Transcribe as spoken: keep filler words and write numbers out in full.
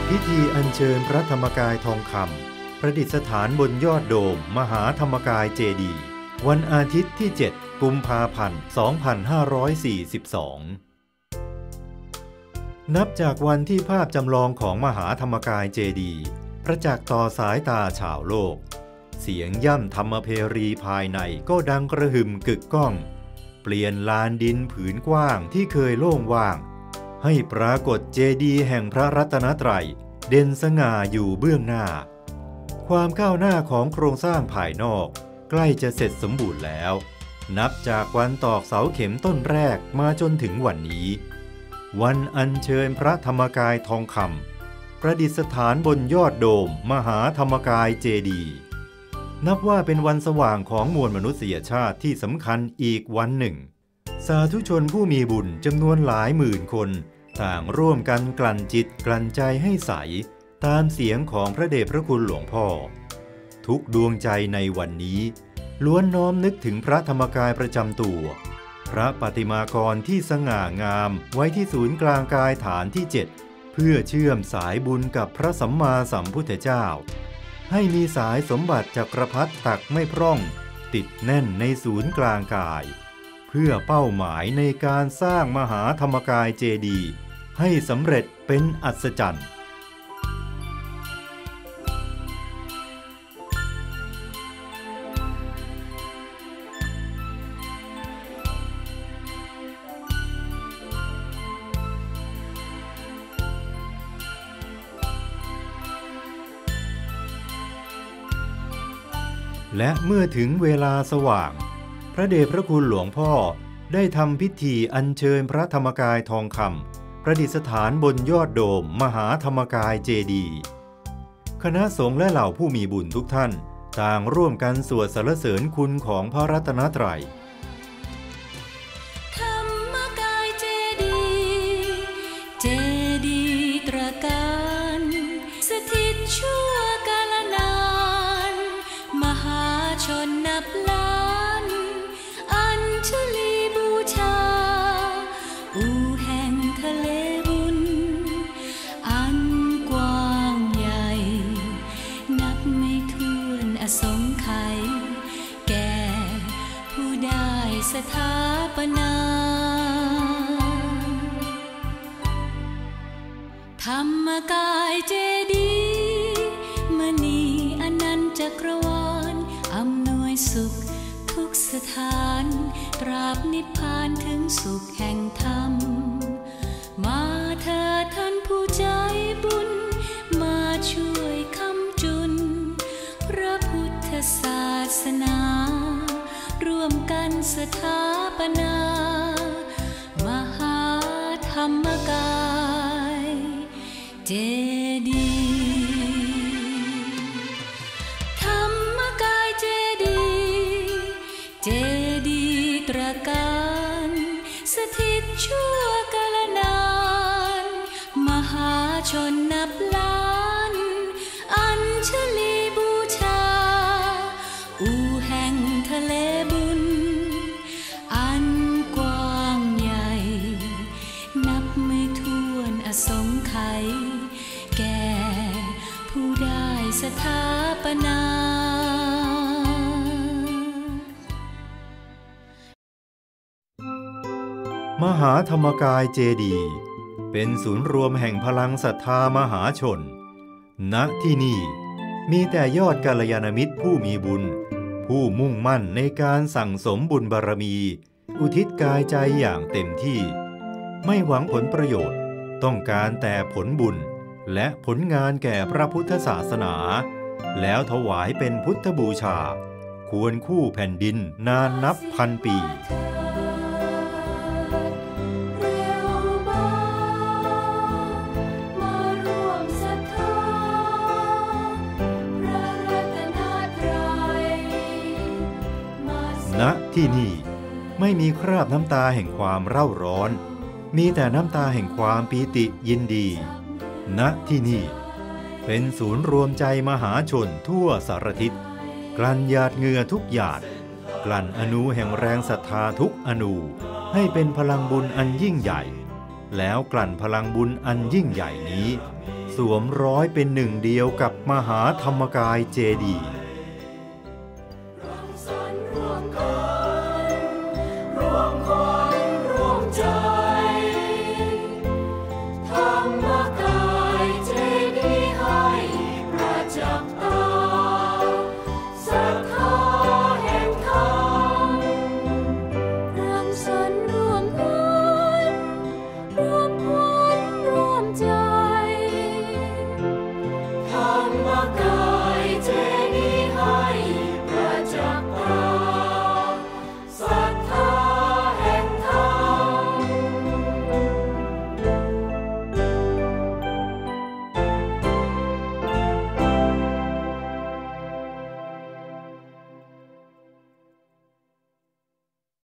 พิธีอัญเชิญพระธรรมกายทองคำประดิษฐานบนยอดโดมมหาธรรมกายเจดีย์วันอาทิตย์ที่เจ็ดกุมภาพันธ์สองพันห้าร้อยสี่สิบสองนับจากวันที่ภาพจำลองของมหาธรรมกายเจดีย์ประจักษ์ต่อสายตาชาวโลกเสียงย่ำธรรมเพรีภายในก็ดังกระหึ่มกึกก้องเปลี่ยนลานดินผืนกว้างที่เคยโล่งว่างให้ปรากฏเจดีย์แห่งพระรัตนตรัยเด่นสง่าอยู่เบื้องหน้าความก้าวหน้าของโครงสร้างภายนอกใกล้จะเสร็จสมบูรณ์แล้วนับจากวันตอกเสาเข็มต้นแรกมาจนถึงวันนี้วันอัญเชิญพระธรรมกายทองคำประดิษฐานบนยอดโดมมหาธรรมกายเจดีย์นับว่าเป็นวันสว่างของมวลมนุษยชาติที่สำคัญอีกวันหนึ่งสาธุชนผู้มีบุญจำนวนหลายหมื่นคนต่างร่วมกันกลั่นจิตกลั่นใจให้ใสตามเสียงของพระเดชพระคุณหลวงพ่อทุกดวงใจในวันนี้ล้วนน้อมนึกถึงพระธรรมกายประจำตัวพระปฏิมากรที่สง่างามไว้ที่ศูนย์กลางกายฐานที่เจ็ดเพื่อเชื่อมสายบุญกับพระสัมมาสัมพุทธเจ้าให้มีสายสมบัติจักรพรรดิตักไม่พร่องติดแน่นในศูนย์กลางกายเพื่อเป้าหมายในการสร้างมหาธรรมกายเจดีย์ให้สำเร็จเป็นอัศจรรย์และเมื่อถึงเวลาสว่างพระเดชพระคุณหลวงพ่อได้ทำพิธีอัญเชิญพระธรรมกายทองคำประดิษฐานบนยอดโดมมหาธรรมกายเจดีย์คณะสงฆ์และเหล่าผู้มีบุญทุกท่านต่างร่วมกันสวดสรรเสริญคุณของพระรัตนตรัยธรรมกายเจดีย์เจดีย์ตระการสถิตชั่วกาลนานมหาชนนับล้านอัญชลีบูชาอู่แห่งทะเลบุญอันกว้างใหญ่นับไม่ถ้วนอสงไขยแก่ผู้ได้สถาปนาธรรมกายเจดีย์มณีอนันต์จักรวาลอำนวยสุขทุกสถานตราบนิพพานถึงสุขแห่งธรรมมาเถิดท่านผู้ใจบุญมาช่วยค้ำจุนพระพุทธศาสนาร่วมกันสถาปนามหาธรรมกายเจดีย์ธรรมกายเจดีย์เจดีย์ตระการสถิตชั่วกาลนานมหาชนนับล้านอัญชลีบูชาอู่แห่งทะเลบุญอันกว้างใหญ่นับไม่ถ้วนอสงไขยแก่ผู้ได้สถาปนามหาธรรมกายเจดีย์เป็นศูนย์รวมแห่งพลังศรัทธามหาชนณที่นี่มีแต่ยอดกัลยาณมิตรผู้มีบุญผู้มุ่งมั่นในการสั่งสมบุญบารมีอุทิศกายใจอย่างเต็มที่ไม่หวังผลประโยชน์ต้องการแต่ผลบุญและผลงานแก่พระพุทธศาสนาแล้วถวายเป็นพุทธบูชาควรคู่แผ่นดินนานนับพันปีณที่นี่ไม่มีคราบน้ำตาแห่งความเร่าร้อนมีแต่น้ำตาแห่งความปีติยินดีณที่นี่เป็นศูนย์รวมใจมหาชนทั่วสารทิศกลั่นหยาดเหงื่อทุกหยาดกลั่นอนูแห่งแรงศรัทธาทุกอนูให้เป็นพลังบุญอันยิ่งใหญ่แล้วกลั่นพลังบุญอันยิ่งใหญ่นี้สวมร้อยเป็นหนึ่งเดียวกับมหาธรรมกายเจดีย์